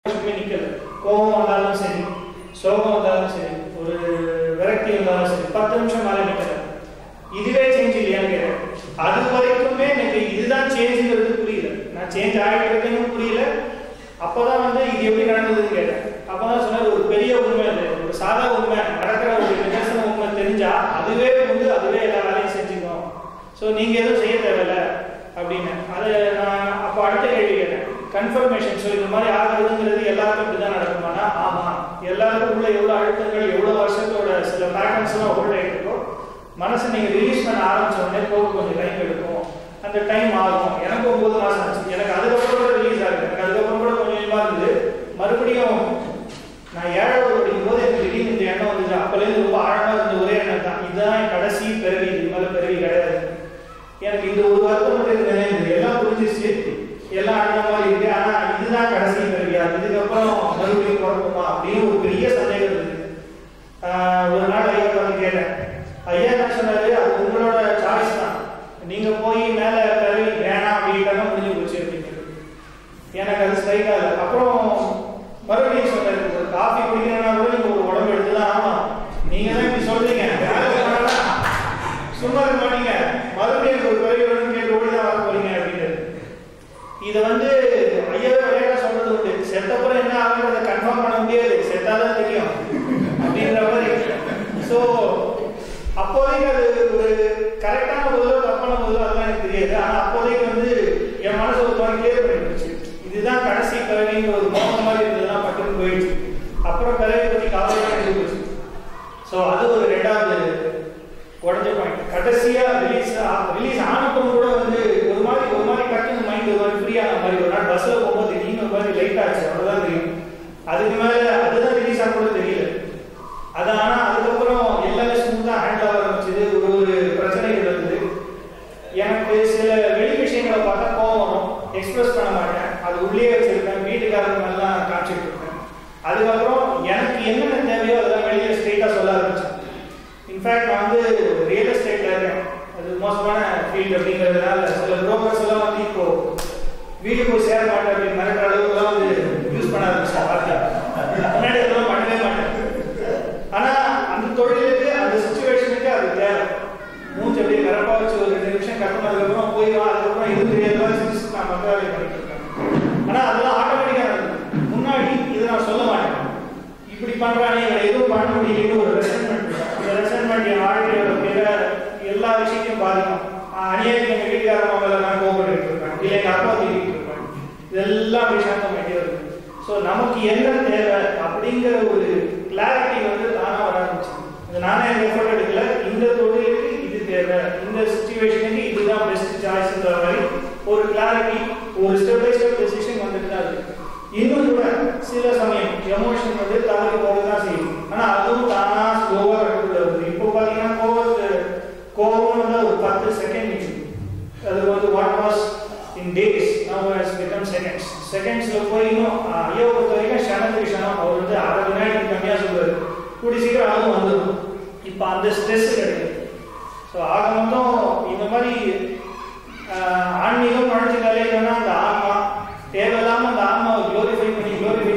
நிக்கல. கோபம் வந்தாலும் சரி, சோகம் வந்தாலும் சரி, ஒரு விரக்தி வந்தாலும் சரி, 10 நிமிஷம் மேலே நிக்கல. இதுவே சேஞ்ச் இல்லையான்னு கேட்டேன். அது வரைக்குமே எனக்கு இதுதான் சேஞ்சுங்கிறது புரியல. நான் சேஞ்ச் ஆகிட்டு இருக்கேன்னு புரியல. அப்போதான் வந்து இது எப்படி நடந்ததுன்னு கேட்டேன். அப்போதான் சொன்னார், ஒரு பெரிய உண்மை அது, ஒரு சாதா உண்மை, நடக்கிற ஒரு நிதர்சன உண்மை தெரிஞ்சா அதுவே வந்து அதுவே எல்லா வேலையும் செஞ்சுக்கணும். ஸோ நீங்கள் எதுவும் செய்ய தேவையில்லை அப்படின்னு. அதை நான் அப்போ அடுத்த கேள்வி கேட்டேன், கன்ஃபர்மேஷன். ஸோ இந்த மாதிரி ஆகுறதுங்கிறது எல்லாருக்கும் இப்படி தான் நடக்குமானா? ஆமாம். எல்லாருக்கும் உள்ள எவ்வளோ அழுத்தங்கள், எவ்வளோ வருஷத்தோட சில பேட்டர்ன்ஸ்லாம் ஹோல்ட் ஆகிட்டு இருக்கோம். மனசை நீங்கள் ரிலீஸ் பண்ண ஆரம்பிச்ச உடனே போக கொஞ்சம் டைம் எடுக்கும். அந்த டைம் ஆகும். எனக்கு 9 மாதம் ஆச்சு. எனக்கு அதுக்கப்புறம் கூட ரிலீஸ் ஆகுது. எனக்கு அதுக்கப்புறம் கூட கொஞ்சம் கொஞ்சமாக இருந்தது. மறுபடியும் நான் 7வது படிக்கும் போது எனக்கு திடீர்னு இந்த எண்ணம் வந்துச்சு. அப்போலேருந்து ரொம்ப ஆழமாக இருந்த ஒரே எண்ணம் தான், இதுதான் என் கடைசி பிறவி, இது மேலே பிறவி கிடையாது. எனக்கு இந்த ஒரு வருத்தம் மட்டும் இருந்தது. எல்லாம் புரிஞ்சிச்சு, எல்லாம் அண்ணா மாதிரி இருக்கு. ஆனால் இதுதான் கடைசி பிறவியா, இதுக்கப்புறம் மறுபடியும் பிறக்குமா அப்படின்னு ஒரு பெரிய சந்தேகம் இருந்தது. ஒரு நாள் ஐயா பார்த்து கேட்டேன். ஐயா என்ன சொன்னாரு, அது உங்களோட சாய்ஸ் தான், நீங்க போய் மேலே பிறவி வேணாம் அப்படின்ட்டாங்க, முடிஞ்சு போச்சு அப்படின்னு. எனக்கு அது ஸ்ட்ரைக் ஆகல. அப்புறம் மறுபடியும் சொன்னாரு, ஒரு காஃபி குடிக்கிறேன்னா கூட நீங்க ஒரு உடம்பு எடுத்துதான் ஆகணும். நீங்க தான் இப்படி சொல்றீங்க, சும்மா இருக்க மாட்டீங்க, மறுபடியும் ஒரு பிறவி வேணும்னு கேட்டு ஓடிதான் வர போறீங்க அப்படின்னு. இதை வந்து ஐயாவே விளையாட சொல்றது உண்டு. செத்தப்புறம் என்ன ஆகுறத கன்ஃபார்ம் பண்ண முடியாது, செத்தாதான் தெரியும் அப்படின்ற மாதிரி. ஸோ அப்போதைக்கு அது ஒரு கரெக்டான போதோ தப்பான போதோ அதெல்லாம் எனக்கு தெரியாது. ஆனால் அப்போதைக்கு வந்து என் மனசு ஒரு மாதிரி கிளியர் பண்ணிடுச்சு. இதுதான் கடைசி பிறவிங்கிற ஒரு மோகம் மாதிரி இருந்ததுலாம் பட்டுன்னு போயிடுச்சு. அப்புறம் பிறவி பற்றி கவலையாக எடுத்து போச்சு. ஸோ அது ஒரு 2வது உடஞ்ச பாயிண்ட். கடைசியாக ரிலீஸ் ஆனப்பவும் கூட வந்து ஒரு மாதிரி கட்டுன்னு மைண்ட் ஒரு மாதிரி ஃப்ரீயான மாதிரி. ஒரு நாள் பஸ்ஸில் போகும்போது திடீர்னு ஒரு மாதிரி லைட் ஆச்சு, அவ்வளோதான் தெரியும். அதுக்கு மேலே அதுதான் ரிலீஸ் ஆக கூட தெரியல. அது ஆனால் அதுக்கப்புறம் எல்லாமே ஸ்மூத்தாக ஹேண்டில் ஆக ஆரம்பிச்சது. ஒரு பிரச்சனைகள் இருந்தது. எனக்கு சில வெளி விஷயங்களை பார்த்தா கோவம் வரும், எக்ஸ்பிரஸ் பண்ண மாட்டேன், அது உள்ளே வச்சிருப்பேன், வீட்டுக்காரங்க மாதிரிலாம் காமிச்சிட்டு இருப்பேன். அதுக்கப்புறம் எனக்கு என்னென்ன தேவையோ அதெல்லாம் வெளியே ஸ்ட்ரெயிட்டாக சொல்ல ஆரம்பிச்சேன். இன்ஃபேக்ட் நான் வந்து ரியல் எஸ்டேட்டில் இருக்கேன், அது மோசமான ஃபீல்டு அப்படிங்கிறதுனால சில ப்ரோக்கர்ஸ் எல்லாம் வந்து இப்போ வீடு போய் சேர மாட்டேன் அப்படின்னு மிரட்டுற அளவுக்குலாம் வந்து யூஸ் பண்ண ஆரம்பிச்சேன். முன்னாடி அதெல்லாம் பண்ணவே மாட்டேன். ஆனால் அந்த தொழிலுக்கு அந்த சுச்சுவேஷனுக்கு அது தேவை. மூச்சு அப்படியே கரப்பாக வச்சு ஒரு 2 நிமிஷம் கட்டணதுக்கப்புறம் போயிடுவான். அதுக்கப்புறம் இது தெரியாதான் நான் மற்ற வேலையை பண்ணிட்டு இருக்கேன். ஆனால் அதெல்லாம் ஆட்டோமேட்டிக்காக நடக்குது. முன்னாடி இதை நான் சொல்ல மாட்டேன், இப்படி பண்ணுறானே இவரை எதுவும் பண்ண முடியலன்னு ஒரு ரெசன்மெண்ட். அந்த ரெசன்மெண்ட் என் வாழ்க்கையோட பிற எல்லா விஷயத்தையும் பாதிக்கும். அநியாயத்துக்கு எங்கள் வீட்டுக்காரங்க மேலே நான் கோபப்பட்டு இருப்பேன், இல்லை எங்கள் அப்பா திட்டிகிட்டு இருப்பேன். இதெல்லாம் விஷயம் வேண்டிய இருக்குது. ஸோ நமக்கு என்ன தேவை அப்படிங்கிற ஒரு கிளாரிட்டி வந்து தானாக வர ஆரம்பிச்சு. இது நானே எஃபோர்ட் எடுக்கல, இந்த தொழிலுக்கு இது தேவை, இந்த சுச்சுவேஷனுக்கு இதுதான் பெஸ்ட் சாய்ஸ்ன்ற மாதிரி ஒரு கிளாரிட்டி, ஒரு ஸ்டெப் பை ஸ்டெப் டெசிஷன் வந்துட்டு தான் இருக்கு. இன்னும் கூட சில சமயம் எமோஷன் வந்து தவறி போக தான் செய்யும். ஆனால் அதுவும் தானாக ஸ்லோவாக கட்டுக்குள்ள வருது. இப்போ பார்த்தீங்கன்னா கோவம் வந்து ஒரு 10 செகண்ட் நிற்குது. அது வந்து what was in days now has become seconds. செகண்ட்ஸ்ல போய் இன்னும் ஐயோ பொறுத்த வரைக்கும் ஷனத்துக்கு ஷனம் அவர் வந்து 1/2 வினாடிக்கு கம்மியாக சொல்லுவார். கூடி சீக்கிரம் அதுவும் வந்துடும். இப்போ அந்த ஸ்ட்ரெஸ் கிடையாது. ஸோ ஆக மொத்தம் இந்த மாதிரி ஆன்மீகம் நுழைஞ்சிட்டாலே என்னன்னா அந்த ஆன்மா தேவையில்லாமல் அந்த ஆன்மாவை க்ளோரிஃபை பண்ணி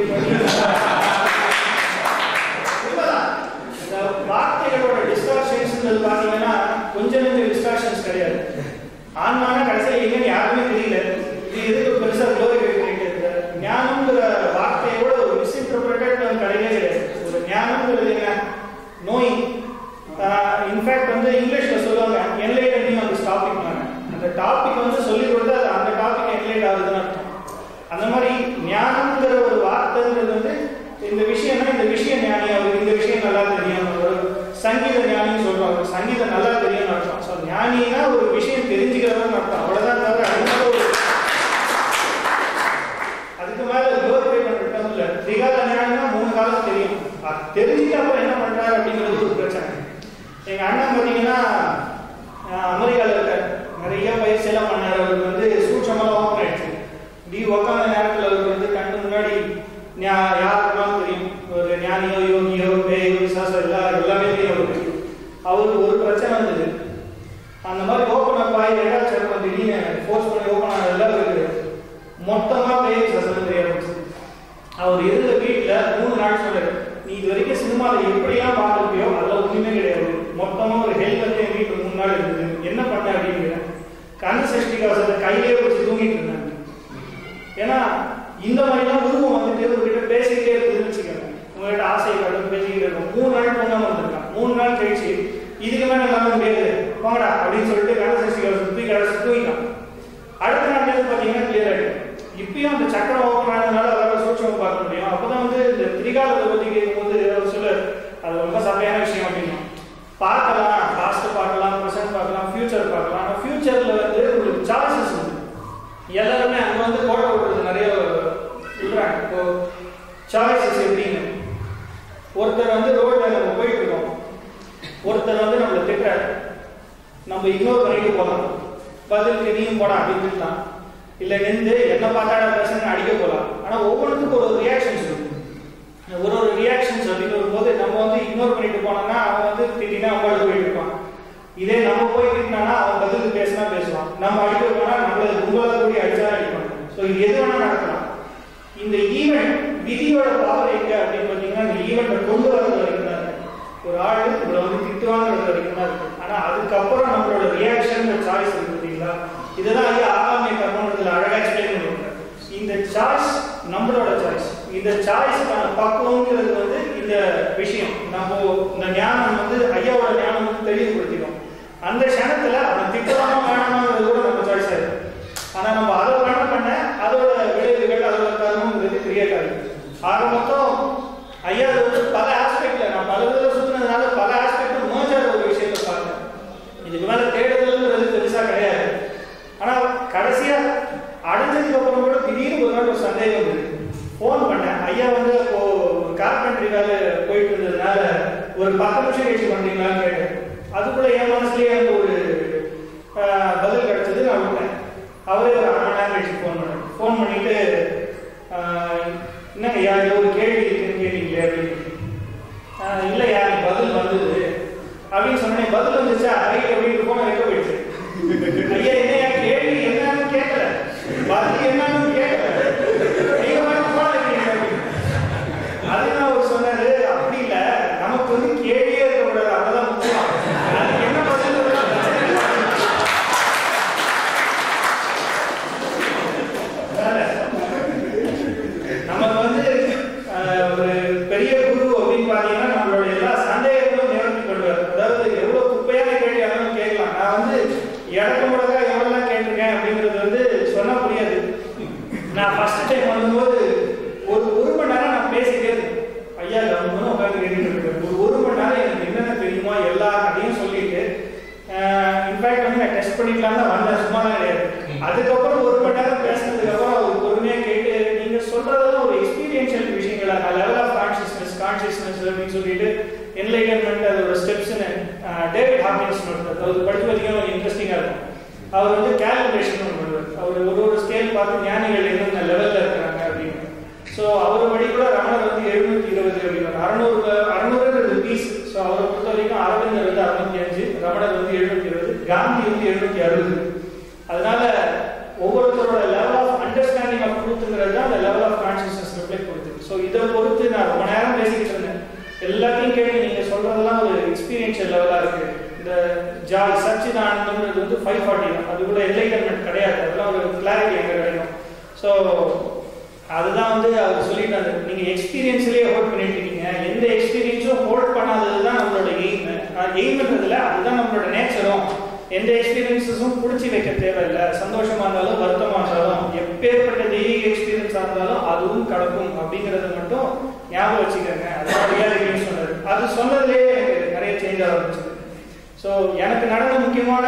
இந்த வார்த்தைகளோட டிஸ்ட்ராக்ஷன்ஸ் பார்த்தீங்கன்னா கொஞ்சம் டிஸ்ட்ராக்ஷன்ஸ் கிடையாது. ஆன்மான கடைசியில் எங்கன்னு யாருமே தெரியல. இது எதுக்கு பெருசாக க்ளோரிஃபை பண்ணிட்டு இருக்கு. ஞானம்ங்கிற வார்த்தையோட ஒரு மிஸ்இன்டர்பிரேட்டட் கிடையவே கிடையாது. ஒரு ஞானம்ங்கிறது என்ன, நோயிங். இன்ஃபேக்ட் வந்து இங்கிலீஷில் சொல்லுவாங்க என்லைட்டனிங் அந்த டாபிக். அந்த டாபிக் வந்து சொல்லிக் கொடுத்தா அது அந்த டாபிக் என்லைட் ஆகுதுன்னு அர்த்தம். அந்த மாதிரி ஞானம்ங்கிற ஒரு வார்த்தைங்கிறது வந்து இந்த விஷயம்னா இந்த விஷயம் ஞானி, அவருக்கு இந்த விஷயம் நல்லா தெரியும். ஒரு சங்கீத ஞானின்னு சொல்றாங்க, சங்கீதம் நல்லா தெரியும்னு அர்த்தம். ஸோ ஞானினா ஒரு விஷயம் தெரிஞ்சுக்கிறதுன்னு அர்த்தம், அவ்வளோதான். தவிர அதுக்கு மேலே க்ளோரிஃபை பண்ணுறது இல்லை. திரிகால ஞானினா 3 காலம் தெரியும், தெரிஞ்சுட்டு அப்புறம் என்ன பண்ணுறாரு அப்படிங்கிறது ஒரு பிரச்சனை. எங்கள் அண்ணன் பார்த்தீங்கன்னா அமெரிக்காவில் இருக்கார், நிறைய பயிற்சியெல்லாம் பண்ணார். அவருக்கு வந்து சூட்சமெல்லாம் ஓப்பன் ஆயிடுச்சு. இப்படி உட்காந்த நேரத்தில் அவருக்கு வந்து கண்ணு முன்னாடி யாருக்குனாலும் தெரியும், ஒரு ஞானியோ யோகியோ பேயோ விசாசம் எல்லாமே தெரியும் அவருக்கு. அவருக்கு ஒரு பிரச்சனை இருந்தது. அந்த மாதிரி ஓப்பன் அப் ஆகி ஏதாச்சும் திடீர்னு ஃபோர்ஸ் பண்ணி ஓப்பன் ஆனதெல்லாம் அவருக்கு மொத்தமாக பேய் விசாசம் தெரிய ஆரம்பிச்சு. அவர் இருந்த வீட்டில் 3 நாள் சொன்னார், நீ இது வரைக்கும் சினிமாவில் எப்படிலாம் பார்த்துருப்பியோ அதெல்லாம் ஒன்றுமே கிடையாது. மொத்தமாக ஒரு ஹெல்மெட் என் வீட்டில் 3 நாள் இருந்தது. என்ன பண்ண அப்படின்னு கந்த சஷ்டி கவசத்தை கையிலே வச்சு தூங்கிட்டு இருந்தாங்க. ஏன்னா இந்த மாதிரிலாம் உருவம் வந்துட்டு உங்ககிட்ட பேசிக்கிட்டே இருக்குதுன்னு வச்சுக்கோங்க. உங்கள்கிட்ட ஆசையை கட்டு பேசிக்கிட்டே இருக்கும். 3 நாள் தூங்காமல் வந்திருக்கான். 3 நாள் கழிச்சு இதுக்கு மேலே நம்ப முடியாது போங்கடா அப்படின்னு சொல்லிட்டு கந்த சஷ்டி கவசத்தை தூக்கி கடைசி தூங்கிட்டான். அடுத்த நாள் பார்த்தீங்கன்னா கிளியர் ஆகிடும். இப்பயும் அந்த சக்கரம் ஓப்பன் ஆனதுனால அதோட சூட்சம் பார்க்க முடியும். அப்போதான் வந்து இந்த திரிகாலத்தை பற்றி கேட்கும்போது அவர் சொல்ல அது ரொம்ப சமையான விஷயம் அப்படின்னா பார்க்கலாம், பாஸ்ட் பார்க்கலாம், ப்ரெசென்ட் பார்க்கலாம், ஃபியூச்சர் பார்க்கலாம். ஆனால் ஃபியூச்சரில் வந்து உங்களுக்கு சாய்ஸஸ் உண்டு. எல்லாருமே அங்கே வந்து கோட்டை விடுறது நிறைய சொல்கிறாங்க. இப்போ சாய்ஸஸ் எப்படின்னு, ஒருத்தர் வந்து ரோட்டில் நம்ம போயிட்டு இருக்கோம், ஒருத்தர் வந்து நம்மளை திட்டுறாரு, நம்ம இக்னோர் பண்ணிட்டு போகலாம், பதிலுக்கு நீயும் போடா அப்படின்னு திட்டலாம், இல்லை நின்று என்ன பார்த்தாடா பேசுன்னு அடிக்க போகலாம். ஆனால் ஒவ்வொன்றுத்துக்கும் ஒரு ரியாக்ஷன்ஸ் இருக்கும். ஒரு ரியாக்ஷன்ஸ் அப்படின்னு வரும்போது நம்ம வந்து இக்னோர் பண்ணிட்டு போனோம்னா அவன் வந்து திட்டினா அவங்களுக்கு போயிட்டு இருப்பான். இதே நம்ம போய் திட்டினானா அவன் பதிலுக்கு பேசினா பேசுவான். நம்ம அடிக்க போனா நம்மள கும்பலாக கூடி அடிச்சா அடிப்பாங்க. ஸோ இது எது வேணா நடக்கலாம். இந்த ஈவெண்ட் விதியோட பவர் எங்க அப்படின்னு பார்த்தீங்கன்னா இந்த ஈவெண்ட்டை கொண்டு வரது வரைக்கும் தான் இருக்கு. ஒரு ஆள் இவ்வளோ வந்து திட்டுவாங்கிறது வரைக்கும் தான் இருக்கு. ஆனால் அதுக்கப்புறம் நம்மளோட ரியாக்ஷன் சாய்ஸ் இருக்கு பார்த்தீங்களா? இதுதான் ஐயா ஆகாமிய கர்மன்றதுல அழகாக எக்ஸ்பிளைன் பண்ணுவாங்க. இந்த சாய்ஸ் நம்மளோட சாய்ஸ். இந்த சாய்ஸ்க்கான பக்குவங்கிறது வந்து இந்த விஷயம் நம்ம இந்த ஞானம் வந்து ஐயாவோட ஞானம் வந்து தெளிவுபடுத்திடும். அந்த க்ஷணத்துல அவன் திட்டமா வேணாமாங்கிறது கூட நம்ம சாய்ஸ் ஆயிடும். ஆனா நம்ம அதை பண்ண அதோட விளைவுகள் அதோட கர்மங்கிறது கிரியேட் ஆகுது. ஆக மொத்தம் ஐயா வந்து பல ஆஸ்பெக்ட்ல நான் பல விதத்தில் சுத்தினதுனால பல ஆஸ்பெக்ட் மோஜாத ஒரு விஷயத்தை பார்த்தேன். இதுக்கு மேல தேடுதல்ங்கிறது பெருசா கிடையாது. ஆனா கடைசியா அடைஞ்சதுக்கு அப்புறம் கூட திடீர்னு ஒரு நாள் ஒரு சந்தேகம் இருக்கு. ஃபோன் பண்ணேன். ஐயா வந்து இப்போ கார்பென்ட்ரி வேலை போயிட்டு இருந்ததுனால ஒரு 10 நிமிஷம் கழிச்சு பண்ணுறீங்களான்னு கேட்டேன். அதுக்குள்ள என் மனசுலேயே அந்த ஒரு பதில் கிடைச்சது. நான் விட்டேன். அவரே ஒரு 1/2 மணி நேரம் கழிச்சு ஃபோன் பண்ணிட்டு என்னங்க ஐயா ஏதோ ஒரு கேள்வி இருக்குன்னு கேட்டீங்களே அப்படின்னு. இல்லையா பதில் வந்தது அப்படின்னு சொன்னேன். பதில் வந்துச்சா ரைட் அப்படின்னு போன வைக்க போயிடுச்சு. ஐயா என்னையா கேள்வி என்னன்னு கேட்கல, பதில் என்னன்னு கேட்கல, அது நான் அவர் சொன்னாரு. அப்படி இல்லை, நமக்கு வந்து கேள்வியே இருக்கக்கூடாது, அதெல்லாம் முக்கியம். அதுக்கு என்ன பதில் நமக்கு வந்து ஒரு பெரிய குரு அப்படின்னு பார்த்தீங்கன்னா நம்மளோட எல்லா சந்தேகங்களும் நிவர்த்தி பண்ணுவார். அதாவது எவ்வளோ குப்பையான கேள்வி அதெல்லாம் கேட்கலாம். நான் வந்து இடக்கு முடக்கா எவ்வளோலாம் கேட்டிருக்கேன் அப்படிங்கிறது வந்து சொன்ன புரியாது. நான் ஃபர்ஸ்ட் டைம் வரும்போது ஒரு மணி நேரம் நான் பேசிட்டே இருக்கேன். ஐயா கவர்மெண்ட் உட்காந்து கேட்டுட்டு இருக்கேன். ஒரு மணி நேரம் எனக்கு என்னென்ன தெரியுமா எல்லா கதையும் சொல்லிட்டு இன்ஃபேக்ட் வந்து நான் டெஸ்ட் பண்ணிக்கலாம் தான் வந்தேன், சும்மா தான் கிடையாது. அதுக்கப்புறம் ஒரு மணி நேரம் பேசுனதுக்கு அப்புறம் அவர் பொறுமையாக கேட்டு நீங்க சொல்றதெல்லாம் ஒரு எக்ஸ்பீரியன்ஷியல் விஷயங்களா, லெவல் ஆஃப் கான்சியஸ்னஸ் அப்படின்னு சொல்லிட்டு என்லைட்டன்மெண்ட் அதோட ஸ்டெப்ஸ்ன்னு டேவிட் ஹாக்கின்ஸ் அவர் படிச்சு பார்த்தீங்கன்னா இன்ட்ரெஸ்டிங்காக இருக்கும். அவர் வந்து கேல்குலேஷன் பண்ணுவார். அவர் ஒரு ஸ்கேல் பார்த்து ஞானிகள் என்னென்ன லெவலில் இருக்கிறாங்க அப்படின்னு. ஸோ அவர் படி கூட ரமணர் வந்து 720 அப்படின்னு 600 பீஸ். ஸோ அவரை பொறுத்த வரைக்கும் அரவிந்தர் வந்து 65, ரமணர் வந்து 720, காந்தி வந்து 760. அதனால ஒவ்வொருத்தரோட லெவல் ஆஃப் அண்டர்ஸ்டாண்டிங் ஆஃப் ட்ரூத்ங்கிறது தான் அந்த லெவல் ஆஃப் கான்சியஸ்னஸ் ரிஃப்ளெக்ட் கொடுத்து. ஸோ இதை பொறுத்து நான் ரொம்ப நேரம் பேசிக்கிட்டு இருந்தேன். எல்லாத்தையும் கேட்டு நீங்கள் சொல்றதெல்லாம் ஒரு எக்ஸ்பீரியன்ஷியல் லெவலாக இருக்கு. இந்த சச்சிதானந்தம்ன்றது வந்து 540 தான். அது கூட என்லைட்டன்மெண்ட் கிடையாது. அதெல்லாம் ஒரு கிளாரிட்டி எங்கே கிடைக்கும். ஸோ அதுதான் வந்து அவர் சொல்லிட்டாரு. நீங்கள் எக்ஸ்பீரியன்ஸ்லேயே ஹோல்ட் பண்ணிட்டு இருக்கீங்க. எந்த எக்ஸ்பீரியன்ஸும் ஹோல்ட் பண்ணாதது தான் நம்மளோட எய்ம்ன்றதுல அதுதான் நம்மளோட நேச்சரும். எந்த எக்ஸ்பீரியன்ஸஸும் பிடிச்சி வைக்க தேவையில்லை. சந்தோஷமா இருந்தாலும் வருத்தமா இருந்தாலும் எப்பேற்பட்ட தெய்வீக எக்ஸ்பீரியன்ஸாக இருந்தாலும் அதுவும் கடக்கும் அப்படிங்கிறத மட்டும் ஞாபகம் வச்சுக்கோங்க. அதான் ரியாலிட்டின்னு சொன்னது. அது சொன்னதுலேயே எனக்கு நிறைய சேஞ்ச் ஆரம்பிச்சது. ஸோ எனக்கு நடந்த முக்கியமான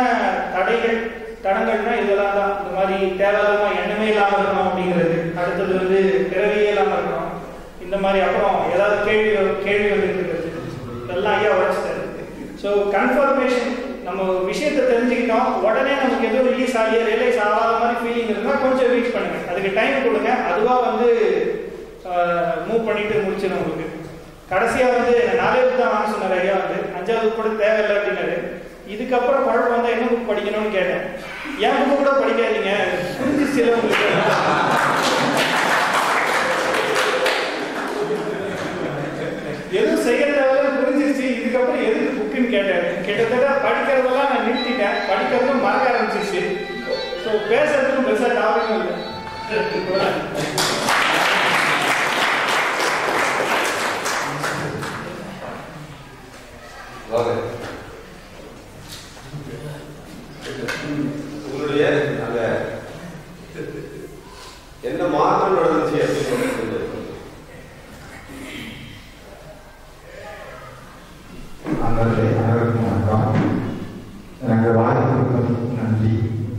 தடங்கள்னா இதெல்லாம் தான். இந்த மாதிரி தேவையில்லாம எண்ணமே இல்லாமல் இருக்கணும் அப்படிங்கிறது. அடுத்தது வந்து பிறவியே இல்லாமல் இருக்கணும். இந்த மாதிரி அப்புறம் ஏதாவது கேள்வி வந்துருக்கிறது இதெல்லாம் ஐயா உடச்சிட்டாரு. ஸோ கன்ஃபர்மேஷன் நம்ம விஷயத்தை தெரிஞ்சுக்கிட்டோம், உடனே நமக்கு எதுவும் ரியலைஸ் ஆகாத மாதிரி ஃபீலிங் இருந்தால் கொஞ்சம் வெயிட் பண்ணுங்க, அதுக்கு டைம் கொடுங்க. அதுவாக வந்து மூவ் பண்ணிட்டு முடிச்சிடும் உங்களுக்கு. கடைசியாக வந்து 4 புக் தான் வாங்க சொன்னார் ஐயா. வந்து 5வது கூட தேவையில்லை அப்படின்னாரு. இதுக்கப்புறம் குழப்பம் வந்தால் என்ன புக் படிக்கணும்னு கேட்டேன். என் புக்கு கூட படிக்காதீங்க, புரிஞ்சிச்சு உங்களுக்கு. கேட்டாரு. கிட்டத்தட்ட படிக்கிறதெல்லாம் நான் நிறுத்திட்டேன், படிக்கிறதும் மறக்க ஆரம்பிச்சிச்சு. ஸோ பேசுறதுக்கும் பெருசாக டாபிக்கும் இல்லை. உங்களுடைய அந்த என்ன மாற்றம் நடந்துச்சு அப்படின்னு அனைவருக்கும் வணக்கம். எனக்கு வாய்ப்பு நன்றி.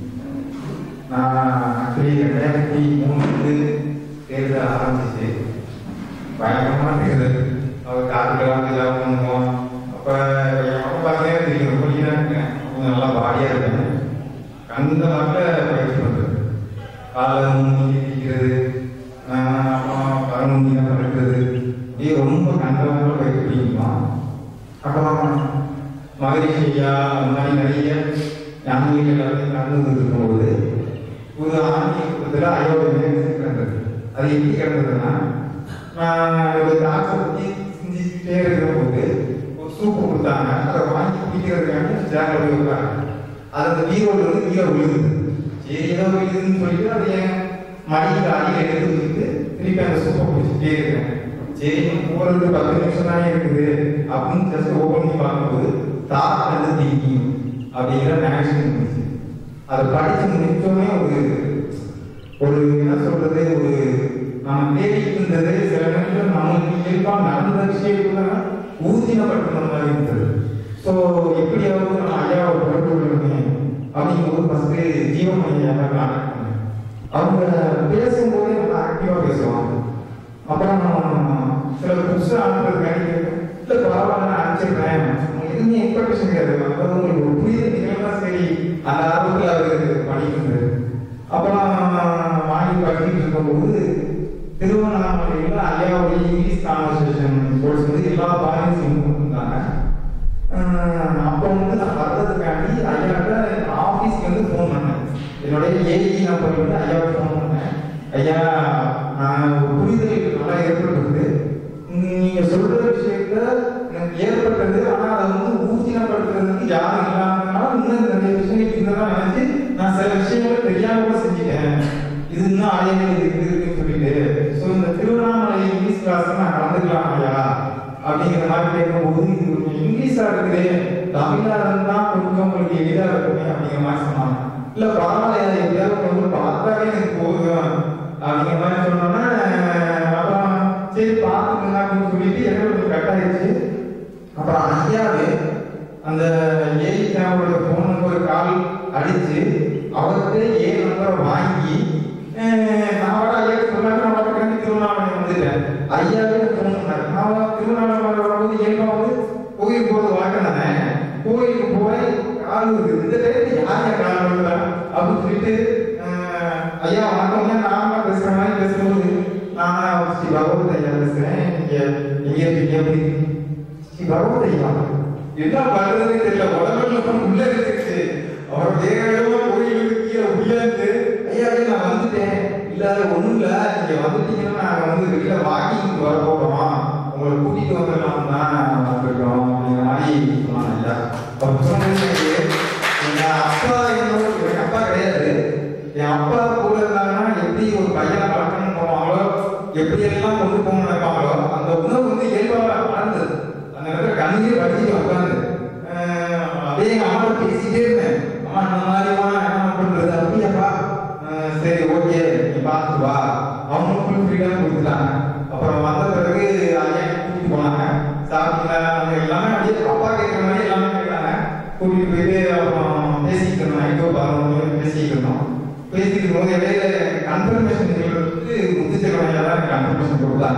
நான் ஆக்சுவலி 2003 தேர்தல் ஆரம்பிச்சு பயங்கரமாக தேர்தல் அவர் காத்துக்கலாம் எல்லாம் பண்ணுவோம். அப்போ என் பார்த்தே தெரியும், கொஞ்சம் இருக்கேன், கொஞ்சம் நல்லா பாடியாக இருக்கேன். அந்த நாட்டில் பயிற்சி பண்ணுறது, காலை மூஞ்சி பிடிக்கிறது, அப்புறம் கருமூஞ்சிலாம் படுக்கிறது, இது ரொம்ப கண்டமாக பயிற்சி பிடிக்குமா. அப்புறம் மகரிஷியா அந்த மாதிரி நிறைய ஞானிகள் எல்லாத்தையும் நடந்து இருக்கும்போது ஒரு ஆன்மீகத்தில் அயோத்தியில் கிடந்தது. அது எப்படி கிடந்ததுன்னா, நான் ஒரு தாக்கை பற்றி சிந்திச்சுட்டே இருக்கிற போது ஒரு சூப்பு கொடுத்தாங்க. அதை வாங்கி குடிக்கிறதுக்காக சேரில் போய் வைப்பாங்க. அது அந்த வீரோடு வந்து கீழே விழுகுது. சரி ஏதோ விழுதுன்னு சொல்லிட்டு அதை என் மடியில் அடியில் எடுத்து வச்சுட்டு திருப்பி அந்த சூப்பை குடிச்சுட்டே இருக்கேன். சரி போகிறது 10 நிமிஷம் தானே இருக்குது அப்படின்னு ஜஸ்ட் ஓப்பன் பண்ணி பார்க்கும்போது தாட் அண்ட் திங்கிங் அப்படிங்கிற மேக்ஸிமம் இருந்துச்சு. அதை படித்து முடிச்சோமே ஒரு என்ன சொல்றது, ஒரு நம்ம தேடிட்டு இருந்தது சில நேரத்தில் நம்மளுக்கு இயல்பாக நடந்த விஷயத்துல ஊர்ஜினப்படுத்துற மாதிரி இருந்தது. ஸோ எப்படியாவது நம்ம ஐயாவை தொடர்பு கொள்ளணுமே அப்படிங்கும்போது ஃபஸ்ட்டு ஜீவமணி ஐயாவை கான்டாக்ட் பண்ணேன். அவங்க பேசும்போதே நல்லா ஆக்டிவாக பேசுவாங்க. அப்புறம் சில புதுசாக அனுப்புறதுக்காண்டி இல்லை பரவாயில்ல நான் அனுப்பிச்சிருக்கேன், எதுவுமே எக்ஸ்பெக்டேஷன் கிடையாது, அதாவது உங்களுக்கு ஒரு புரிதல் நிகழ்ந்தா சரி அந்த ஆர்வத்தில் அவர் பண்ணிட்டு. அப்புறம் வாங்கி படிச்சுட்டு இருக்கும்போது திருவண்ணாமலையில் ஐயாவுடைய இங்கிலீஷ் கான்வர்சேஷன் கோர்ஸ் வந்து எல்லா பாயிண்ட்ஸ் கொடுத்துருந்தாங்க. அப்போ வந்து நான் வர்றதுக்காண்டி ஐயாட்ட ஆஃபீஸ்க்கு வந்து ஃபோன் பண்ணேன். என்னுடைய ஏஇ நம்பர் வந்து ஐயாவுக்கு ஃபோன் பண்ணேன். ஐயா நான் ஒரு புரிதல் நல்லா ஏற்படுறது, நீங்கள் சொல்கிற விஷயத்த எனக்கு ஏற்பட்டது, ஆனால் அதை வந்து ஊர்ஜினப்படுத்துறதுக்கு யாரும் இல்லாததுனால இன்னும் நிறைய விஷயங்கள் இருந்ததான் நினைச்சு நான் சில விஷயங்களை தெரியாம செஞ்சுட்டேன். இது இன்னும் ஆலயங்கள் இருக்குன்னு சொல்லிட்டு ஸோ இந்த திருவண்ணாமலை இங்கிலீஷ் கிளாஸ் நான் கலந்துக்கலாம் ஐயா அப்படிங்கிற மாதிரி கேட்கும்போது இது கொஞ்சம் இங்கிலீஷாக இருக்குது, தமிழாக இருந்தால் கொஞ்சம் உங்களுக்கு எளிதாக இருக்குமே அப்படிங்கிற மாதிரி சொன்னாங்க. இல்லை பரவாயில்ல எப்படியாவது கொஞ்சம் பார்த்தாலே எனக்கு போதும் அப்படிங்கிற மாதிரி சொன்னோன்னா அப்புறம் சரி பார்த்துக்கங்க அப்படின்னு சொல்லிட்டு எனக்கு கொஞ்சம் கட் ஆயிடுச்சு. அப்புறம் ஐயாவே அந்த ஏஐ சேனலோட ஃபோன் நம்பர் கால் அடித்து அவர்கிட்ட நம்பரை வாங்கி நான் வர ஐயா சொன்னாங்க. நான் வரக்காண்டி திருவண்ணாமலை வந்துட்டேன். ஐயாவே ஃபோன் பண்ணார். நான் திருவண்ணாமலை வரும்போது இயல்பாக வந்து கோயிலுக்கு போகிறது வழக்கம் தானே, கோயிலுக்கு போய் கால் இருக்குது, இந்த டைத்துல யார் கால் வருதா அப்படின்னு சொல்லிட்டு ஐயா வணக்கம் நான் பேசுகிற மாதிரி பேசும்போது நான் ஸ்ரீ பகவத் ஐயா பேசுகிறேன், நீங்கள் எப்படி ஸ்ரீ பகவத் ஐயா என்ன பண்ணுறதுன்னு தெரியல, உடம்புல உள்ள இருந்துச்சு. அவர் வேகமா கோயிலுக்கு கீழே உயர்ந்து ஐயா நான் வந்துட்டேன், இல்லாத ஒன்றும் இல்லை நீங்கள் வந்துட்டீங்கன்னா நாங்கள் வந்து வெளியில் வாக்கிங் வர போகிறோம், உங்களை கூட்டிகிட்டு வந்துடலாம் தான் வந்திருக்கோம் அப்படிங்கிற மாதிரி சொன்னாங்க ஐயா. அப்போ சொன்னது எங்கள் அப்பா என்னோட எங்கள் அப்பா கிடையாது, என் அப்பா கூட இருந்தாங்கன்னா எப்படி ஒரு பையனை வளர்க்கணும்னு போவாங்களோ எப்படியெல்லாம் கொண்டு போக நினைப்பாங்களோ அந்த உணவு வந்து இயல்பாக வளர்ந்தது. அந்த நேரத்தில் கண்ணீர் படிச்சுட்டு உட்காந்து அப்படியே எங்கள் அம்மா பேசிட்டே இருந்தேன். அம்மா அந்த மாதிரிமா என்ன பண்ணுறது அப்படியாப்பா, சரி ஓகே நீ பார்த்து வா, அவங்களும் ஃபுல் ஃப்ரீடம் கொடுத்துட்டாங்க. அப்புறம் வந்த பிறகு ஐயா கூட்டிட்டு போனாங்க. சாப்பிட்டீங்களா எல்லாமே அப்படியே அப்பா கேட்குற மாதிரி எல்லாமே கேட்டாங்க. கூட்டிகிட்டு போயிட்டு அப்புறம் பேசிக்கிட்டு இருந்தோம், எங்கோ 11 மணி பேசிக்கிட்டு இருந்தோம். பேசிக்கிட்டு போது இடையில கன்ஃபர்மேஷன் வந்து முத்துச்செல்வன் தான் கன்ஃபர்மேஷன் கொடுத்தாங்க.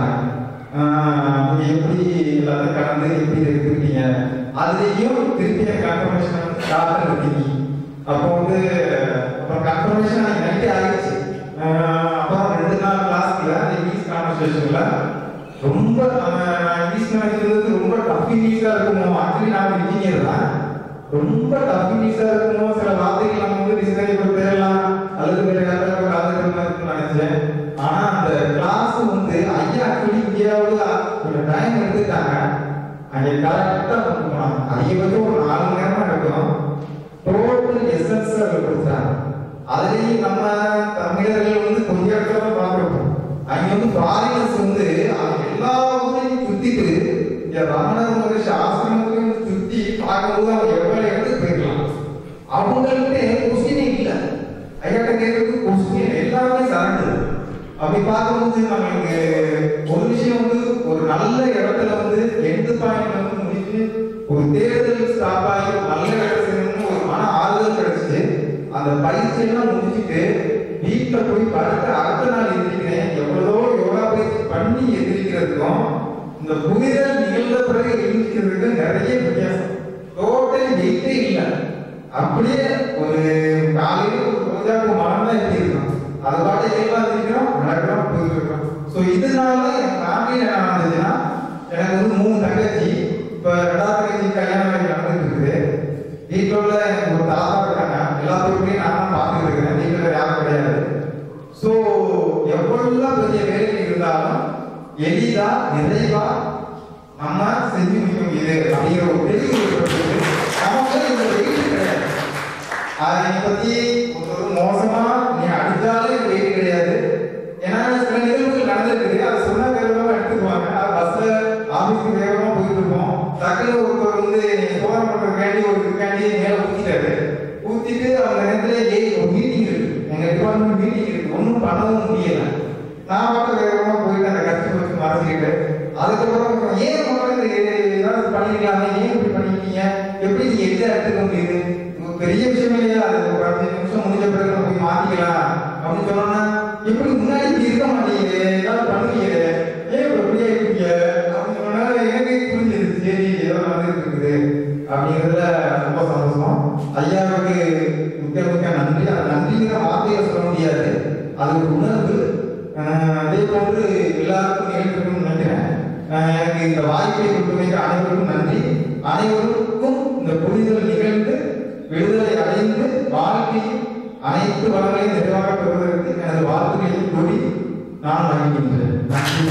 நீங்கள் எப்படி எல்லாத்தையும் கடந்து எப்படி இருக்கீங்க, அதுலேயும் திருப்பி கன்ஃபர்மேஷன் ஸ்டார்ட் இருக்கீங்க. அப்போ வந்து அப்புறம் கன்ஃபர்மேஷன் நைட்டே ஆகிடுச்சு. அப்புறம் 2 நாள் கிளாஸ்ல இங்கிலீஷ் கான்வர்சேஷனில் ரொம்ப இங்கிலீஷ் நினைக்கிறது ரொம்ப டஃப் இங்கிலீஷாக இருக்குமோ, ஆக்சுவலி நான் இன்ஜினியர் தான், ரொம்ப டஃப் இங்கிலீஷாக இருக்குமோ, சில வார்த்தைகள் நம்ம வந்து டிசைன் பேரலாம் அல்லது வேற யாராவது காலத்தில் நினைச்சேன். ஆனால் அந்த கிளாஸ் வந்து ஐயா ஆக்சுவலி இந்தியாவில் கொஞ்சம் டைம் எடுத்துட்டாங்க. அங்கே கரெக்டாக போனாங்க. அதிகபட்சம் ஒரு 4 மணி நேரமா இருக்கும். டோட்டல் எசன்ஸ் அதில் கொடுத்தாங்க. அதுலேயும் நம்ம தமிழர்கள் வந்து கொஞ்சம் இடத்துல தான் பார்த்துருப்போம். அங்கே வந்து ஃபாரினர்ஸ் வந்து எல்லா ஊரையும் சுற்றிட்டு இந்த ரமணர் மகரிஷி ஆசிரமத்தையும் சுற்றி பார்க்கும்போது அவங்க எவ்வளோ இடத்துக்கு போயிருக்கலாம். அவங்கள்ட்ட கொஸ்டினே இல்லை. ஐயாட்ட கேட்கறதுக்கு கொஸ்டின் எல்லாமே சரண்டு. அப்படி பார்க்கும்போது நம்மளுக்கு ஒரு விஷயம் வந்து ஒரு நல்ல இடத்துல வந்து எந்த பாயிண்ட்ல வந்து முடிச்சு ஒரு தேர்தல் ஸ்டாப் ஆகி நல்ல இடத்துல ஒரு மன ஆறுதல் கிடைச்சிச்சு. அந்த பயிற்சியெல்லாம் முடிச்சுட்டு வீட்டில் போய் படுத்து அடுத்த நாள் எந்திரிக்கிறேன். எவ்வளோ யோகா பயிற்சி பண்ணி எந்திரிக்கிறதுக்கும் இந்த புரிதல் நிகழ்ந்த பிறகு எழுந்திருக்கிறதுக்கு நிறைய வித்தியாசம். டோட்டல் வெயிட்டே இல்லை. அப்படியே ஒரு காலையில் ஒரு ரோஜாக்கு மரம் தான் எப்படி இருக்கும், அது பாட்டு எல்லாம் இருக்கிறோம் நடக்கிறோம் போயிட்டு இருக்கோம். ஸோ இதனால என் ஃபேமிலியில் என்ன நடந்துச்சுன்னா, எனக்கு வந்து 3 தங்கச்சி. இப்போ 2வது தங்கச்சி கல்யாணம் நடந்துட்டு இருக்குது. வீட்டில் உள்ள எனக்கு ஒரு தாத்தா இருக்காங்க. எல்லாத்துக்குமே நான் தான் பார்த்துட்டு இருக்கிறேன். வீட்டில் யாரும் கிடையாது. ஸோ எவ்வளவு பெரிய வேலைகள் இருந்தாலும் எளிதா நிறைவா நம்ம செஞ்சு முடிக்க முடியுது அப்படிங்கிற ஒரு பெரிய நமக்கு இந்த வெயிட் கிடையாது. அதை பத்தி ஒரு மோசமா நீ அடிச்சாலே வெயிட் கிடையாது. ஏன்னா சில நிகழ்வுகள் நடந்திருக்குது. அதை சொன்ன வேகமா எடுத்துக்குவாங்க. பஸ்ல ஆபீஸ்க்கு வேகமா போயிட்டு இருப்போம். டக்குனு ஒருத்தர் வந்து சோதனை பண்றதுக்காண்டி ஒரு கேண்டி மேல ஊத்திட்டாரு. ஊத்திட்டு அந்த நேரத்துல ஒரு மீட்டிங் இருக்கு, எங்க டிபார்ட்மெண்ட் மீட்டிங் இருக்கு, ஒன்றும் பண்ணவும் முடியல. நான் மட்டும் வேகமா போயிட்டு அந்த கஷ்டம் வச்சு மறைச்சிக்கிட்டு அதுக்கப்புறம் ஏன் ஏதாவது பண்ணிக்கலாமே, ஏன் இப்படி பண்ணிக்கிட்டீங்க, எப்படி நீங்க எளிதா எடுத்துக்க முடியுது, பெரிய விஷயமே இல்லையா, அது ஒரு 5 நிமிஷம் முடிஞ்ச பிறகு நம்ம போய் மாத்திக்கலாம் அப்படின்னு சொன்னோம்னா, எப்படி முன்னாடி இப்படி இருக்க மாட்டேங்குது, ஏதாவது பண்ணுவீங்க, ஏன் இப்ப எப்படியா இருக்கீங்க அப்படின்னு சொன்னா எனக்கு புரிஞ்சிருச்சு. சரி ஏதோ நடந்துட்டு இருக்குது அப்படிங்கிறதுல ரொம்ப சந்தோஷம். ஐயாவுக்கு மிக்க நன்றி. அது நன்றிங்கிற வார்த்தையை சொல்ல முடியாது, அது ஒரு உணர்வு. அதே போன்று எல்லாருக்கும் நிகழ்ச்சிக்கும் நினைக்கிறேன். எனக்கு இந்த வாய்ப்பை கொடுத்தமைக்கு அனைவருக்கும் நன்றி. அனைவருக்கும் இந்த புரிதல் நிகழ்ந்து விடுதலை அடைந்து வாழ்க்கையில் அனைத்து வளங்களையும் நிறைவாக பெறுவதற்கு எனது வாழ்த்துக்களை கூறி நான் வழங்குகின்றேன். நன்றி.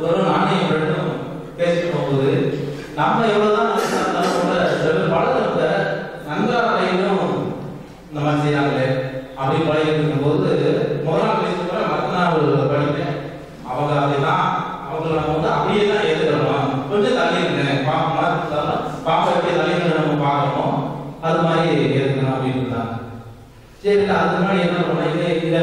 நம்ம எவ்வளவுதான் எனக்கு பாம்பு மாதிரி இருந்தாலும் பாம்பை எப்படி தலைமையில் நம்ம பார்க்கணும் அது மாதிரி இருக்கணும் அப்படின்னு இருந்தாங்க. சரி அதுக்கு முன்னாடி என்ன பண்ணேன்,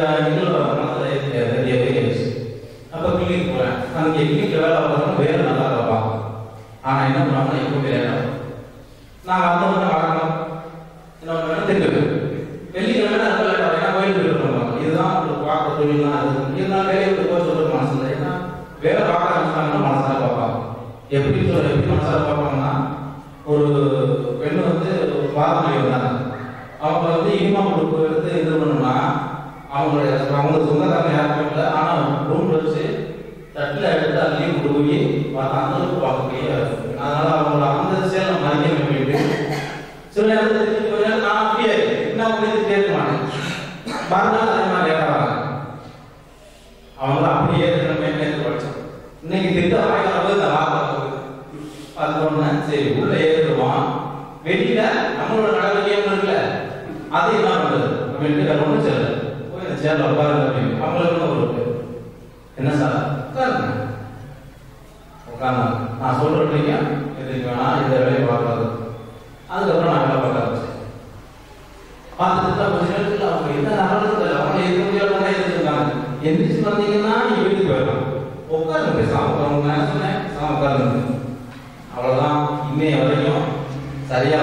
அப்போ கிளினிக் போகிறேன். அங்கே கிளினிக்கில் வேலை பார்க்கணும், வேலை நல்லா பார்ப்போம். ஆனால் என்ன பண்ணுவாங்கன்னா எப்பவுமே வேலை நாங்கள் அந்த ஒன்று வழக்கம் இன்னொன்று வேணும் தெரிஞ்சு வெள்ளிக்கிழமை ரொம்ப லேட் ஆகும். ஏன்னா கோயில் போயிட்டு பண்ணுவாங்க. இதுதான் உங்களுக்கு பார்க்க தொழில் தான் அது இருந்தாலும் வேலையை விட்டு போக சொல்கிற மனசு இல்லை. ஏன்னா வேலை பார்க்க ஆரம்பிச்சாங்கன்னா மனசாக பார்ப்பாங்க. எப்படி மனசாக பார்ப்பாங்கன்னா ஒரு பெண்ணு வந்து பாரம்பரிய இருந்தாங்க. அவங்க வந்து இனிமா கொடுப்பு எடுத்து இது பண்ணணும்னா அவங்களுக்கு சொந்தக்காரங்க யாருமே இல்லை. ஆனால் ரூம் வச்சு தட்டில் எடுத்து அள்ளி கொண்டு போய் அந்த அளவுக்கு பார்க்க முடியாது. அதனால அவங்கள அந்த செயல் நம்ம மதிக்க போயிட்டு சில நேரத்தில் நான் அப்படியே என்ன பண்ணி கேட்க மாட்டேன். மறுநாள் அதே மாதிரி ஏறாங்க. அவங்கள அப்படியே நேற்று படித்தோம். இன்னைக்கு திட்ட வாய்க்காக இந்த வார்த்தை பார்த்தோம்னா சரி உள்ள ஏறிடுவான். வெளியில நம்மளோட நடவடிக்கை இருக்குல்ல அது என்ன பண்ணுறது அப்படின்ட்டு வேற ஒன்றும் சேரல. போய் இந்த சேர்ல உட்காருங்க அப்படின்னு அவங்களுக்கு ஒரு என்ன சார் உட்காருங்க உட்காருங்க நான் சொல்றீங்க எதுக்கு வேணா இந்த வேலையை பார்க்காது. அதுக்கப்புறம் நான் வேலை பார்க்க ஆரம்பிச்சேன். பார்த்துட்டு கொஞ்ச நேரத்தில் அவங்க என்ன நடந்தது அவங்க இருக்க முடியாத இருந்திருக்காங்க. எந்திரிச்சு வந்தீங்கன்னா நீங்க வீட்டுக்கு போயிடலாம். உட்காருங்க பேசாம நான் சொன்னேன் சாம உட்காருங்க. அவ்வளவுதான். இன்னைய வரைக்கும் சரியா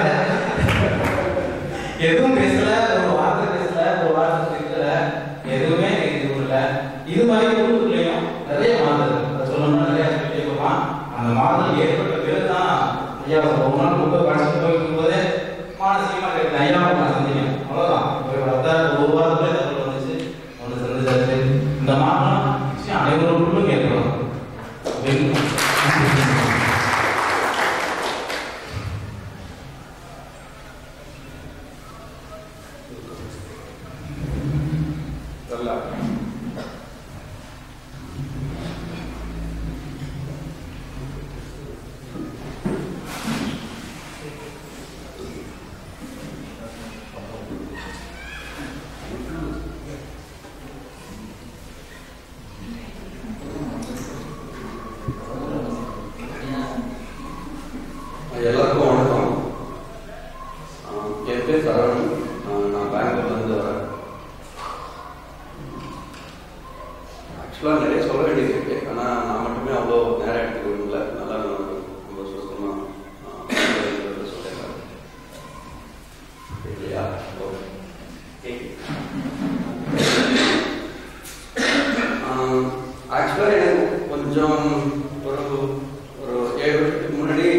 எதுவும் பேசல, ஒரு வார்த்தை பேசல, ஒரு வார்த்தை பேசல, எதுவுமே இல்லை. இது மாதிரி குடும்பத்துலையும் நிறைய மாறுதல் அதை சொல்லணும்னா நிறைய சொல்லிட்டே போகலாம். அந்த மாறுதல் ஏற்பட்ட பிறகுதான் ஐயா ஒரு நாள் ரொம்ப படிச்சுட்டு போயிருக்கும் போதே மானசீகமா கேட்டேன் ஐயாவை நான் சந்திக்கேன். அவ்வளவுதான் ஒரு வாரத்துல தகவல் வந்துச்சு. ஒன்று சந்திச்சாச்சு. இந்த மாற்றம் விஷயம் அனைவருக்கும் ஏற்படும் அப்படின்னு எல்லாருக்கும் வணக்கம். என் பேர் சரவணன். நான் பெங்களூர்லேருந்து வரேன். ஆக்சுவலாக நிறைய சொல்ல வேண்டியது இருக்கு. ஆனால் நான் மட்டுமே அவ்வளோ நேரம் எடுத்துக்கல. நல்லா ரொம்ப சுத்தமாக சொல்லிடுறேன் இல்லையா? ஆக்சுவலாக எனக்கு கொஞ்சம் ஒரு 7 வருஷத்துக்கு முன்னாடி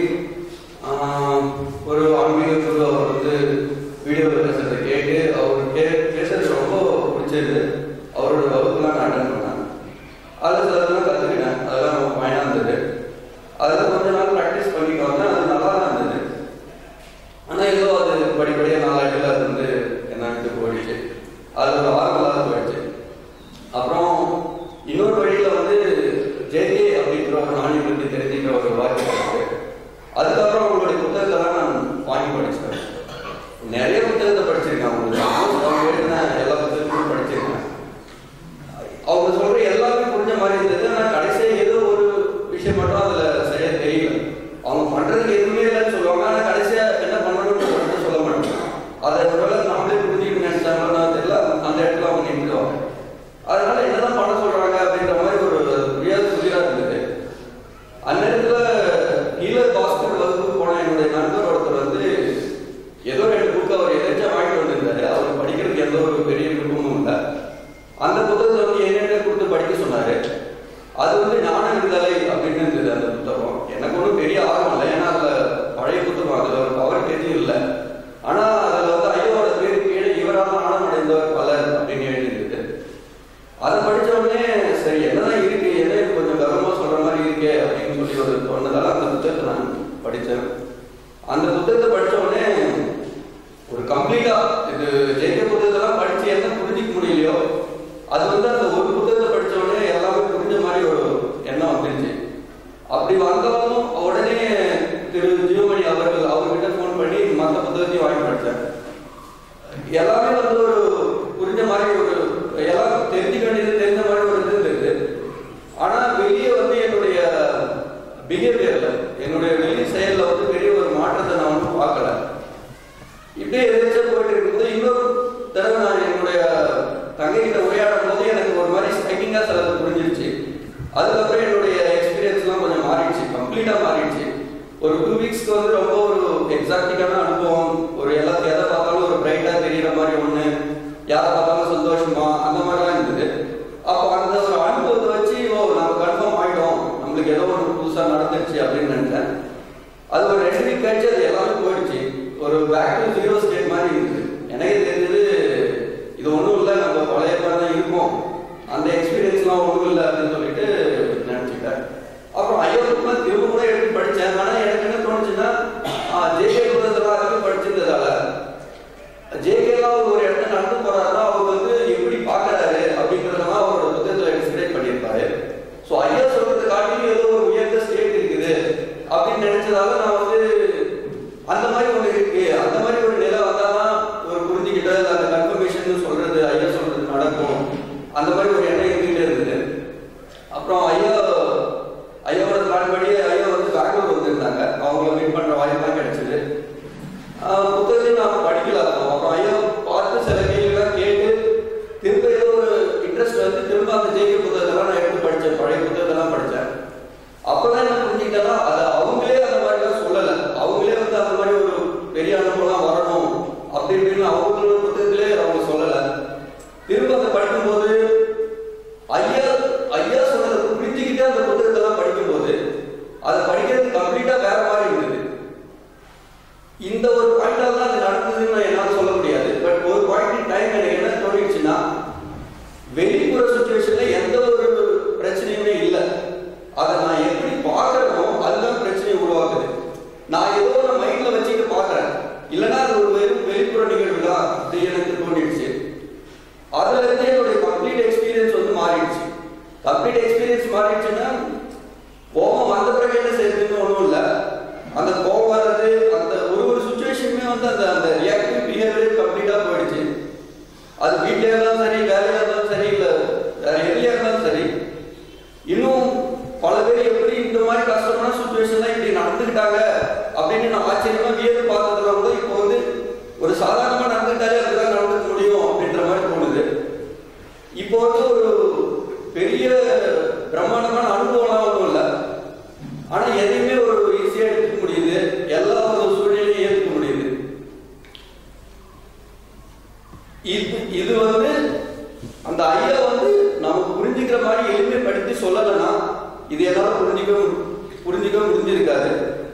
ஒரு ஆன்மீக குரு அவர் வந்து வீடியோ பேசுறதை கேட்டு அவர் பேசுறது ரொம்ப பிடிச்சது. அவரோட வகுப்புலாம் நான் அட்டன் பண்ணேன். அதில் சிலதெல்லாம் கற்றுக்கிட்டேன். அதெல்லாம் ரொம்ப பயனாக இருந்தது. அதெல்லாம் கொஞ்ச நாள் ப்ராக்டிஸ் பண்ணிட்டு வந்தேன். அது நல்லா தான் இருந்தது. ஆனால் ஏதோ அது படிப்படியாக நாளாட்டில் அது வந்து என்னன்ட்டு போயிடுச்சு. அது ஒரு ஆர்வலாக போயிடுச்சு. அப்புறம் இன்னொரு வழியில் வந்து ஜேகே அப்படின்ற ஒரு நாணயம் பற்றி தெரிஞ்சுக்கிற ஒரு வாய்ப்பு இருக்கு. அதுக்கப்புறம் அவங்களுடைய புத்தகத்தெல்லாம் நான் வாங்கி படிச்சேன். நிறைய புத்தகத்தை படிச்சிருக்கேன். அவங்க எழுதின எல்லா புத்தகத்தையும் படிச்சிருக்கேன். அவங்க சொல்ற எல்லாமே புரிஞ்ச மாதிரி இருந்தது. ஆனால் கடைசியாக ஏதோ ஒரு விஷயம் மட்டும் அதில் சரியா தெரியல. அவங்க பண்றதுக்கு எதுவுமே இல்லைன்னு சொல்லுவாங்க. ஆனால் கடைசியாக என்ன பண்ணணும்னு மட்டும் சொல்ல மாட்டாங்க. அதை ஒருவேளை நாமளே புரிஞ்சுக்கணும்னு நினைச்சாங்கன்னா தெரியல. அந்த இடத்துல அவங்க நின்றுடுவாங்க. அதனால என்னதான் பண்ண சொல்றாங்க அப்படின்ற மாதிரி ஒரு புரியாத இருந்தது. அந்நேரத்தில் ஹீலர் ஹாஸ்பிட்டல் வகுப்பு போன என்னுடைய நண்பர் ஒருத்தர் வந்து ஏதோ 2 புக்கு அவர் எதாச்சும் வாங்கிட்டு வந்திருந்தாரு. அவர் படிக்கிறதுக்கு எந்த ஒரு பெரிய விருப்பமும் இல்லை. அந்த புத்தகத்தை வந்து என்னென்ன கொடுத்து படிக்க சொன்னாரு. அது வந்து ஞான விடுதலை அப்படின்னு இருந்தது அந்த புத்தகம். எனக்கு ஒன்றும் பெரிய ஆர்வம் இல்லை. ஏன்னா அதில் பழைய புத்தகம், அதில் ஒரு பவர் பேஜும் இல்லை. ஆனால் அதில் வந்து ஐயோட பேரு கீழே இவரால் ஆணம் அடைந்தவர் பலர் அப்படின்னு எழுதியிருந்தது. அதை படித்த உடனே சரி என்னதான் இருக்கு, என்ன கொஞ்சம் கவனமாக சொல்ற மாதிரி இருக்கே அப்படின்னு சொல்லி ஒரு தோணுதால அந்த புத்தகத்தை நான் ஒரு 2 வீக்ஸ்க்கு வந்து ரொம்ப ஒரு எக்ஸாக்டிக்கான அனுபவம், ஒரு எல்லாத்தையும் எதை பார்த்தாலும் ஒரு பிரைட்டாக தெரிகிற மாதிரி ஒன்று, யாரை பார்த்தாலும் சந்தோஷமா அந்த மாதிரிலாம் இருந்தது. அப்போ அந்த ஒரு அனுபவத்தை வச்சு நம்ம கன்ஃபார்ம் ஆகிட்டோம், நம்மளுக்கு ஏதோ ஒன்று புதுசாக நடந்துருச்சு அப்படின்னு நினைச்சேன். அது ஒரு 2 வீக் கழிச்சு அது எல்லாமே போயிடுச்சு. ஒரு பேக் டு ஜீரோ ஸ்டேட் மாதிரி இருந்தது. எனக்கு தெரிஞ்சது இது ஒன்றும் இல்லை, நம்ம பழைய மாதிரி தான் இருக்கும், அந்த எக்ஸ்பீரியன்ஸ்லாம் ஒன்றும் இல்லை அப்படின்னு சொல்லிட்டு நினச்சிக்கிட்டேன். அப்புறம் ஐயோக்குமா திரும்ப கூட எடுத்து படித்தேன். ஆனால் எனக்கு என்ன தோணுச்சுன்னா, ஜேகே புத்தகத்தெல்லாம் அதிகம் படிச்சிருந்ததால ஜேகேலாம் ஒரு இடத்துல நடந்து போறாருன்னா அவர் வந்து எப்படி பார்க்கறாரு அப்படிங்கிறதெல்லாம் அவரோட புத்தகத்தில் டிஸ்கிரைப் பண்ணியிருப்பாரு. ஸோ ஐயா சொல்றது காட்டிலும் ஏதோ ஒரு உயர்ந்த ஸ்டேட் இருக்குது அப்படின்னு நினைச்சதால நான் வந்து அந்த மாதிரி ஒன்று இருக்கு, அந்த மாதிரி ஒரு நிலை வந்தாதான் ஒரு புரிஞ்சுக்கிட்ட அந்த கன்ஃபர்மேஷன் சொல்றது ஐயா சொல்றது நடக்கும், அந்த மாதிரி ஒரு எண்ணம் இருந்துகிட்டே இருந்தது. அப்புறம் ஐயாவோட பிளான் படி ஐயா வந்து பெங்களூர் வந்திருந்தாங்க. அவங்கள மீட் பண்ற வாய்ப்பெல்லாம் கிடைச்சது. புத்தகத்தையும் நான் படிக்கல. அப்புறம் ஐயா பார்த்து சில கேள்விகள்லாம் கேட்டு திரும்ப ஏதோ ஒரு இன்ட்ரெஸ்ட் வந்து திரும்ப அந்த ஜேகே புத்தகத்தெல்லாம் நான் எடுத்து படித்தேன், பழைய புத்தகத்தெல்லாம் படித்தேன். அப்போதான் என்ன புரிஞ்சுக்கிட்டேன்னா, அதை அவங்களே அந்த மாதிரிலாம் சொல்லலை, அவங்களே வந்து அந்த மாதிரி ஒரு பெரிய அனுபவம்லாம் வரணும் அப்படி இப்படின்னு அவங்களோட புத்தகத்திலே அவங்க சொல்லலை. திரும்ப அதை படிக்கும்போது ஐயா சொன்னதை புரிஞ்சுக்கிட்டே அந்த புத்தகத்தெல்லாம் படிக்கும்போது அதை படிக்கிறது கம்ப்ளீட்டா வேற மாதிரி இருந்தது. இந்த ஒரு பாயிண்டால தான் அது நடந்ததுன்னு என்னால் சொல்ல முடியாது. பட் ஒரு பாயிண்ட் இன் டைம் எனக்கு என்ன தோணிடுச்சுன்னா, வெளிப்புற சுச்சுவேஷன்ல எந்த ஒரு பிரச்சனையுமே இல்லை, அதை நான் எப்படி பார்க்கறனோ அதுதான் பிரச்சனையை உருவாக்குது. நான் ஏதோ நான் மைண்ட்ல வச்சுட்டு பார்க்கறேன், இல்லைன்னா அது ஒரு வெளிப்புற நிகழ்வு தான் அப்படி எனக்கு தோணிடுச்சு. அதுல இருந்து என்னுடைய கம்ப்ளீட் எக்ஸ்பீரியன்ஸ் வந்து மாறிடுச்சு. கம்ப்ளீட் எக்ஸ்பீரியன்ஸ் மாறிடுச்சுன்னா கோபம் வந்த பிறகு என்ன செய்யறதுன்னு ஒன்றும் இல்லை. அந்த கோபம் வர்றது, அந்த ஒரு சுச்சுவேஷனுமே வந்து அந்த ரியாக்டிவ் பிஹேவியர் கம்ப்ளீட்டா போயிடுச்சு. அது வீட்டிலே இருந்தாலும் சரி, வேலையா இருந்தாலும் சரி, இல்லை வேற எதுலையா இருந்தாலும் சரி. இன்னும் பல பேர் எப்படி இந்த மாதிரி கஷ்டமான சுச்சுவேஷன்லாம் இப்படி நடந்துக்கிட்டாங்க அப்படின்னு நான் ஆச்சரியமா வியந்து பார்த்ததுல கூட இப்போ வந்து ஒரு சாதாரணமா நடந்துக்கிட்டாலே அதுதான் நடந்துக்க முடியும் அப்படின்ற மாதிரி தோணுது. இப்போ வந்து ஒரு பெரிய பிரம்மாண்டமான அனுபவம்லாம் ஒன்றும் இல்லை, ஆனா எதையுமே ஒரு ஈஸியா எடுத்துக்க முடியுது, எல்லா ஒரு சூழ்நிலையும் ஏற்றுக்க முடியுது. இது வந்து அந்த ஐயா வந்து நமக்கு புரிஞ்சுக்கிற மாதிரி எளிமைப்படுத்தி சொல்லலைன்னா இது எல்லாரும் புரிஞ்சுக்க முடிஞ்சிருக்காது.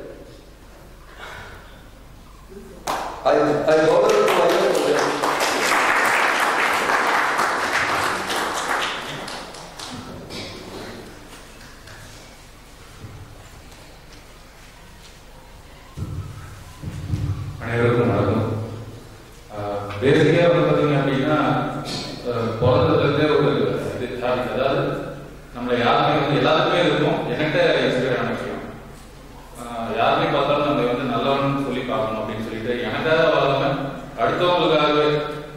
அனைவருக்கும் வணக்கம். பேசிக்காக வந்து பார்த்தீங்க அப்படின்னா, பிறந்ததுலேருந்தே ஒரு இது ஹாபிட், அதாவது நம்மளை யாருமே வந்து எல்லாருக்குமே இருக்கும், என்கிட்ட இன்ஸ்பயரான விஷயம். யாருமே பார்த்தாலும் நம்ம வந்து நல்லவன்னு சொல்லி பார்க்கணும் அப்படின்னு சொல்லிட்டு எனக்காக வளர்ந்த அடுத்தவங்களுக்காகவே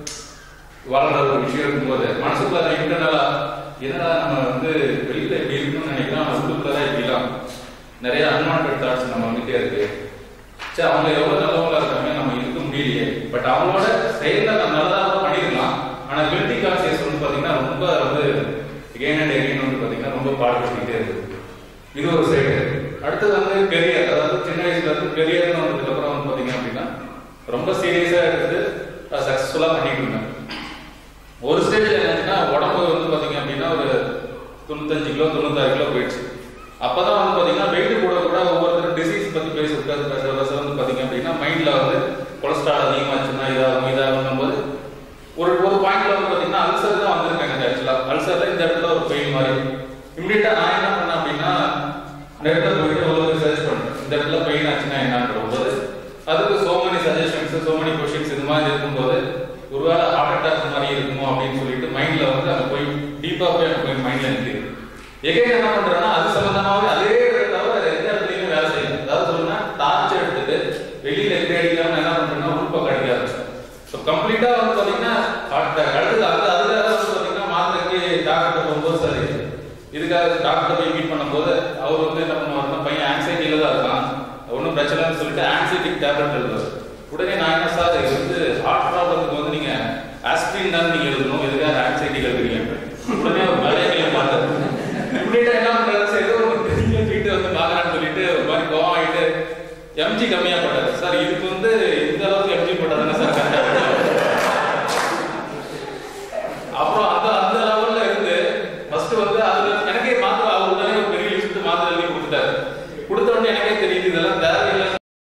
வளர்ற ஒரு விஷயம் இருக்கும்போது மனசுக்குள்ள இன்டர்னலா என்னடா நம்ம வந்து வெளியில எப்படி இருக்கணும்னு நினைக்கிறோம், நம்ம உள்ளுக்குள்ள இப்படிலாம் நிறைய அன்வான்டட் தாட்ஸ் நம்ம வந்துட்டே இருக்கு. சரி, அவங்க எவ்வளவு நல்லவங்களா இருக்காங்க, நம்ம இருக்க முடியலையே. பட் அவங்களோட செயல நம்ம நல்லதாக பண்ணிருக்கலாம். ஆனா கில்டி கான்சியஸ் வந்து பாத்தீங்கன்னா ரொம்ப வந்து எகைன் அண்ட் எகைன் வந்து பாத்தீங்கன்னா ரொம்ப பாடுபட்டுக்கிட்டே இருக்கு. இது ஒரு சைடு. அடுத்தது வந்து கெரியர், அதாவது சின்ன வயசுல இருந்து கெரியர்னு வந்ததுக்கு அப்புறம் வந்து பாத்தீங்க அப்படின்னா ரொம்ப சீரியஸா எடுத்து சக்சஸ்ஃபுல்லா பண்ணிட்டு இருந்தேன். ஒரு ஸ்டேஜ்ல என்னன்னா உடம்பு வந்து பாத்தீங்க அப்படின்னா ஒரு 95 கிலோ 96 கிலோ போயிடுச்சு. அப்பதான் வந்து பாத்தீங்கன்னா வெயிட் கூட கூட ஒவ்வொருத்தரும் டிசீஸ் பத்தி பேச வந்து பாத்தீங்க அப்படின்னா மைண்ட்ல வந்து கொலஸ்ட்ரால் அதிகமாச்சுன்னா இதாகும் போது ஒரு பாயிண்ட்ல வந்து பாத்தீங்கன்னா அல்சர் தான் வந்திருக்காங்க. ஆக்சுவலா அல்சர்ல இந்த இடத்துல ஒரு பெயின் மாதிரி இம்மிடியா நான் என்ன பண்ணேன் அப்படின்னா நெட்ல போயிட்டு ஒரு சர்ச் பண்ணேன், இந்த இடத்துல பெயின் ஆச்சுன்னா என்னன்ற போது அதுக்கு so many suggestions, so many questions இது மாதிரி இருக்கும்போது ஒருவேளை ஹார்ட் அட்டாக் மாதிரி இருக்குமோ அப்படின்னு சொல்லிட்டு மைண்ட்ல வந்து அங்க போய் டீப்பா போய் அங்க போய் மைண்ட்ல நிற்குது. எகைன் என்ன பண்றேன்னா அது சம்பந்தமாவே அதே தவிர எந்த இடத்துலயுமே வேலை செய்யணும். அதாவது சொல்லுன்னா டார்ச் எடுத்துட்டு வெளியில எங்க அடிக்காம என்ன பண்றேன்னா உள்பக்கம் அடிக்க ஆரம்பிச்சேன். ஸோ கம்ப்ளீட்டா வந்து பாத்தீங்கன்னா அடுத்தது அதுக்காக வந்து பாத்தீங்கன்னா மாத்திரைக்கு டாக்டர் போகும்போது சரி, இதுக்காக டாக்டர் போய் மீட் பண்ணும்போது அவர் வந்து என்ன பண்ணுவாருன்னா பையன் ஆங்ஸைட்டியில தான் இருக்கான், ஒன்றும் பிரச்சனைன்னு சொல்லிட்டு ஆங்ஸைட்டிக் டேப்லெட் எழுதுவார். உடனே நான் என்ன சார் இது வந்து ஹார்ட் ப்ராப்ளத்துக்கு வந்து நீங்க ஆஸ்பிரின் தான் நீங்க எழுதணும், எதுக்காக ஆங்ஸைட்டி